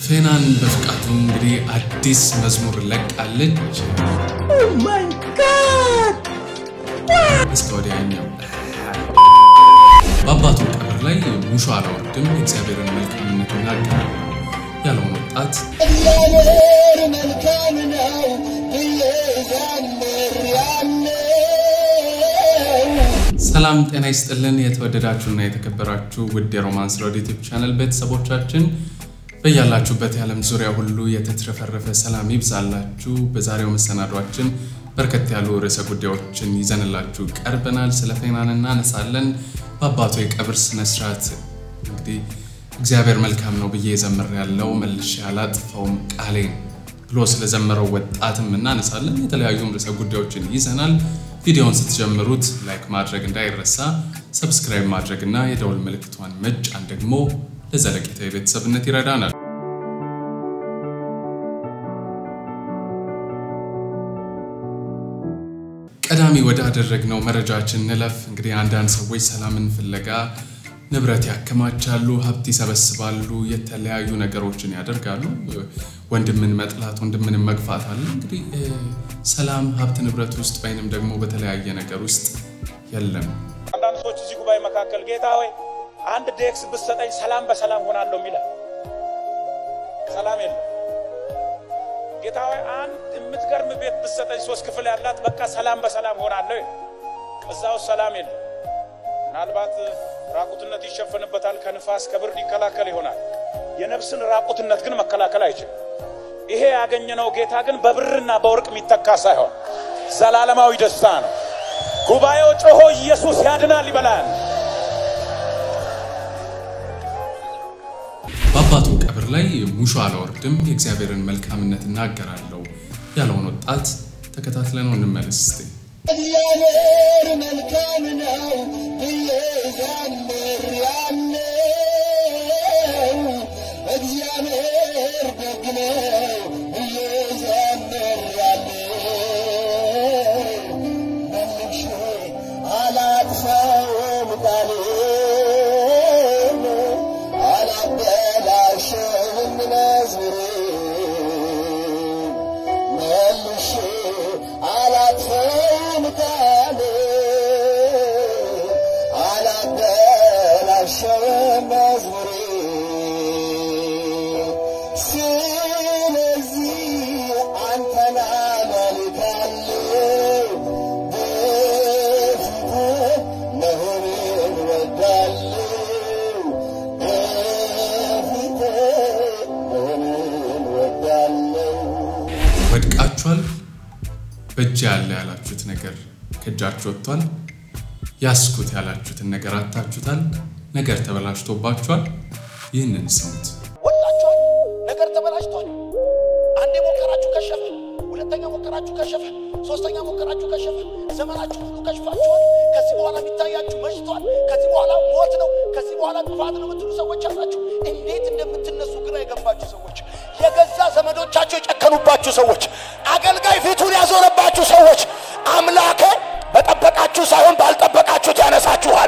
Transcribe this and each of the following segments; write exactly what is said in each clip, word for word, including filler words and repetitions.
ፌናን በፍቃዱ እንግዲህ አዲስ መዝሙር ለቃለች Oh my god እስከወዲያኛው በአባቱ ቀብር ላይ ሙሾ አላወርድም እግዚአብሔርን መልካምነት እናገራለሁ ያለውን ወጣት እግዚአብሔር መልካም ነው ይዘምር ያለው ሰላም ጤና ይስጥልን የተወደዳችሁና የተከበራችሁ ውድ የሮማንስ ሮድ ዩቲዩብ ቻናል ቤተሰቦቻችን በያላችሁበት የዓለም ዙሪያ ሁሉ የተትረፈረፈ ሰላም ይብዛላችሁ በዛሬው መሰናዷችን በርከት ያሉ ርዕሰ ጉዳዮችን ይዘንላችሁ ቀርበናል ስለ ፌናን እናነሳለን በአባቱ የቀብር ስነ ስርዓት እንግዲህ እግዚአብሔር መልካም ነው ብዬ ዘምር ያለው መልሼ አላጥፈውም ቃሌን ብሎ ስለዘመረው ወጣትም እናነሳለን የተለያዩ ርዕሰ ጉዳዮችን ይዘናል ቪዲዮውን ስትጀምሩት ላይክ ማድረግ እንዳይረሳ ሰብስክራይብ ማድረግና የደወል ምልክቷን መጫን ደግሞ ለዘለቂታዊ ቤተሰብነት ይረዳናል ቀዳሚ ወደ አደረግነው መረጃችን ንለፍ እንግዲህ አንዳንድ ሰዎች ሰላምን ፍለጋ ንብረት ያከማቻሉ ሀብት ይሰበስባሉ የተለያዩ ነገሮችን ያደርጋሉ ወንድምን መጥላት ወንድምን መግፋት አለ እንግዲህ ሰላም ሀብት ንብረት ውስጥ ወይንም ደግሞ በተለያየ ነገር ውስጥ የለም አንዳንድ ሰዎች እዚህ ጉባኤ መካከል ጌታ ሆይ አንድ ዴክስ ብትሰጠኝ ሰላም በሰላም ሆናለሁ ሚለ ሰላም የለም ጌታ ሆይ አንድ የምትገርም ቤት ብትሰጠኝ ሶስት ክፍል ያላት በቃ ሰላም በሰላም ሆናለሁ እዛው ሰላም የለም ምናልባት ራቁትነት ይሸፈንበታል ከንፋስ ከብርድ ይከላከል ይሆናል የነፍስን ራቁትነት ግን መከላከል አይችልም ይሄ ያገኘነው ጌታ ግን በብርና በወርቅ የሚተካ ሳይሆን ዘላለማዊ ደስታ ነው ጉባኤው ጮሆ ኢየሱስ ያድናል ይበላል በአባቱ ቀብር ላይ ሙሾ አላወርድም የእግዚአብሔርን መልካምነት እናገራለሁ ያለውን ወጣት ተከታትለን እንመለስ እስቲ እግዚአብሔር መልካም ነው ይዘምር ያለው እግዚአብሔር ደግ ነው ይዘምር ያለው መልሼ አላጥፈውም ቃሌን አላበላሽም መዝሙሬን መልሼ አላጥፈውም ቃሌን አላበላሽም መዝሙሬን ስለዚህ አንተን አመልካለሁ በፊትህ መሆንን እወዳለሁ በፊትህ መሆንን እወዳለሁ ወድቃችኋል በእጅ ያለ ያላችሁት ነገር ከእጃችሁ ወጥቷል ያስኩት ያላችሁትን ነገር አጣችሁታል ነገር ተበላሽቶባችኋል ይህንን ስሙት ወጣችኋል ነገር ተበላሽቷል አንዴ ሞከራችሁ ከሸፈ ሁለተኛ ሞከራችሁ ከሸፈ ሶስተኛ ሞከራችሁ ከሸፈ ዘመናችሁ ሁሉ ከሽፋችኋል ከዚህ በኋላ የሚታያችሁ መሽቷል ከዚህ በኋላ ሞት ነው ከዚህ በኋላ ጥፋት ነው የምትሉ ሰዎች አላችሁ እንዴት እንደምትነሱ ግራ የገባችሁ ሰዎች የገዛ ዘመዶቻችሁ የጨከኑባችሁ ሰዎች አገልጋይ ፊቱን ያዞረባችሁ ሰዎች አምላክ በጠበቃችሁ ሳይሆን ባልጠበቃችሁት ያነሳችኋል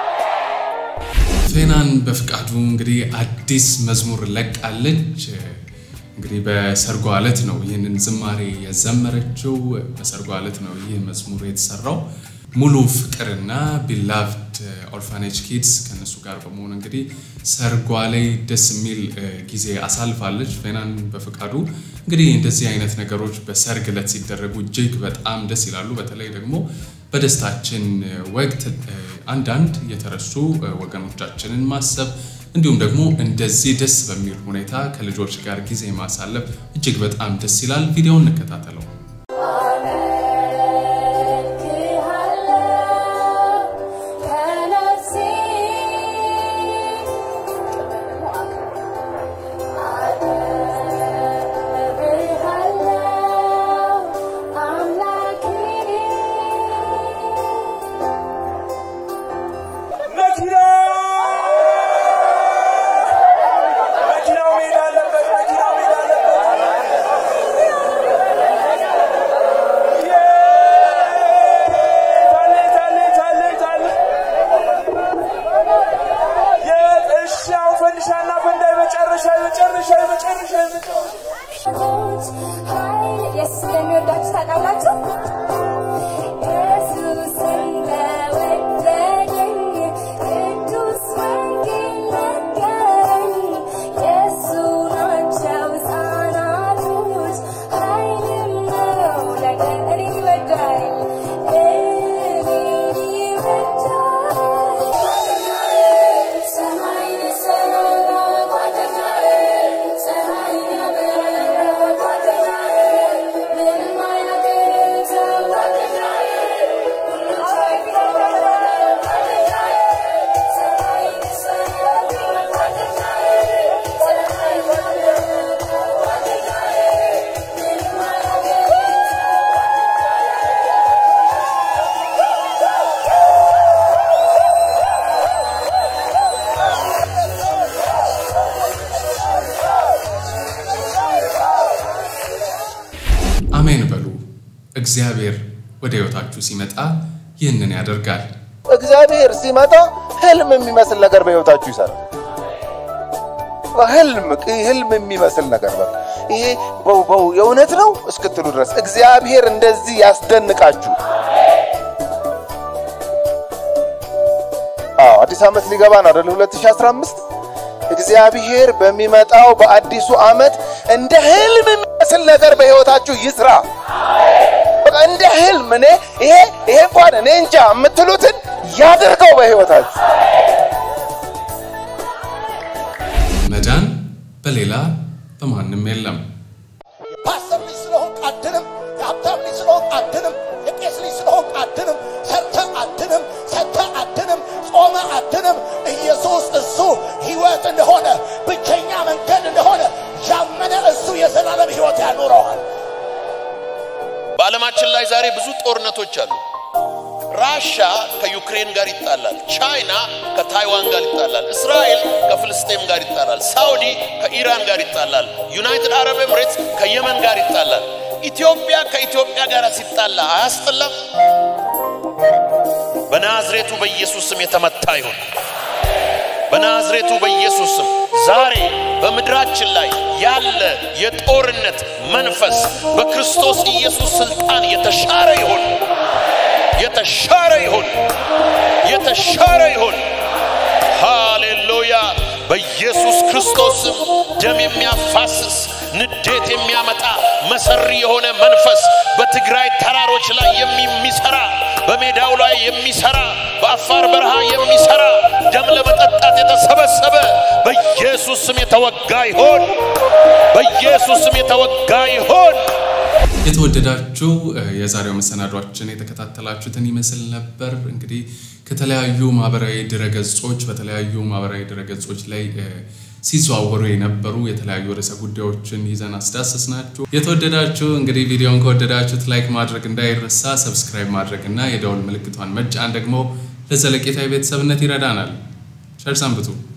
ፌናን በፍቃዱ እንግዲህ አዲስ መዝሙር ለቃለች እንግዲህ በሰርጓ ዕለት ነው ይህንን ዝማሬ የዘመረችው በሰርጓ ዕለት ነው ይህ መዝሙር የተሰራው ሙሉ ፍቅርና ቢላቭድ ኦርፋኔጅ ኪድስ ከነሱ ጋር በመሆን እንግዲህ ሰርጓ ላይ ደስ የሚል ጊዜ አሳልፋለች ፌናን በፍቃዱ እንግዲህ እንደዚህ አይነት ነገሮች በሰርግ ዕለት ሲደረጉ እጅግ በጣም ደስ ይላሉ በተለይ ደግሞ በደስታችን ወቅት አንዳንድ የተረሱ ወገኖቻችንን ማሰብ እንዲሁም ደግሞ እንደዚህ ደስ በሚል ሁኔታ ከልጆች ጋር ጊዜ ማሳለፍ እጅግ በጣም ደስ ይላል ቪዲዮውን እንከታተለው መኪናው ሜዳ አለበት መኪናው ሜዳ አለበት Yes, then you're Dutch that I want to. Jesus and the wedding, it to swinging again. Yes, soon I chose on our roots. I didn't know that any would die. Any would die. Samai Sarana, Guatemala, Samai አሜን በሉ እግዚአብሔር ወደ ህይወታችሁ ሲመጣ ይህንን ያደርጋል እግዚአብሔር ሲመጣ ህልም የሚመስል ነገር በህይወታችሁ ይሰራል ህልም ህልም የሚመስል ነገር በቃ ይሄ በው በው የእውነት ነው እስክትሉ ድረስ እግዚአብሔር እንደዚህ ያስደንቃችሁ አዎ አዲስ አመት ሊገባ ነው አይደል ሁለት ሺህ አስራ አምስት እግዚአብሔር በሚመጣው በአዲሱ አመት እንደ ህልም የሚመስል ነገር በህይወታችሁ ይስራ በቃ እንደ ህልም እኔ ይሄ ይሄ እንኳን እኔ እንጃ የምትሉትን ያደርገው በህይወታችሁ መዳን በሌላ በማንም የለም ፓስተር ልጅ ስለሆንክ አድንም የሀብታም ልጅ ስለሆንክ አድንም የቄስ ልጅ ስለሆንክ አድንም ሰርተህ አድንም ሰጥተህ አድንም ጾመህ አድንም ኢየሱስ እሱ ህይወት እንደሆነ ብቸኛ መንገድ እንደሆነ ያመነ እሱ የዘላለም ህይወት ያኖረዋል በዓለማችን ላይ ዛሬ ብዙ ጦርነቶች አሉ ራሻ ከዩክሬን ጋር ይጣላል ቻይና ከታይዋን ጋር ይጣላል እስራኤል ከፍልስጤም ጋር ይጣላል ሳውዲ ከኢራን ጋር ይጣላል ዩናይትድ አረብ ኤምሬትስ ከየመን ጋር ይጣላል ኢትዮጵያ ከኢትዮጵያ ጋር ሲጣላ አያስጠላም በናዝሬቱ በኢየሱስ ስም የተመታ ይሁን በናዝሬቱ በኢየሱስ ስም ዛሬ በመድራችን ላይ ያለ የጦርነት መንፈስ በክርስቶስ ኢየሱስ ስልጣን የተሻረ ይሁን የተሻረ ይሁን የተሻረ ይሁን ሃሌሉያ በኢየሱስ ክርስቶስ ደም የሚያፋስስ ንዴት የሚያመጣ መሰሪ የሆነ መንፈስ በትግራይ ተራሮች ላይ የሚሰራ በሜዳው ላይ የሚሰራ በአፋር በረሃ የሚሰራ ደም ለመጠጣት የተሰበሰበ በኢየሱስ ስም የተወጋ ይሁን በኢየሱስ ስም የተወጋ ይሁን የተወደዳችሁ የዛሬው መሰናዷችን የተከታተላችሁትን ይመስል ነበር እንግዲህ ከተለያዩ ማህበራዊ ድረገጾች በተለያዩ ማህበራዊ ድረገጾች ላይ ሲዘዋወሩ የነበሩ የተለያዩ ርዕሰ ጉዳዮችን ይዘን አስዳሰስናችሁ የተወደዳችሁ እንግዲህ ቪዲዮውን ከወደዳችሁት ላይክ ማድረግ እንዳይረሳ ሰብስክራይብ ማድረግና የደወል ምልክቷን መጫን ደግሞ ለዘለቄታዊ ቤተሰብነት ይረዳናል ቸር ሰንብቱ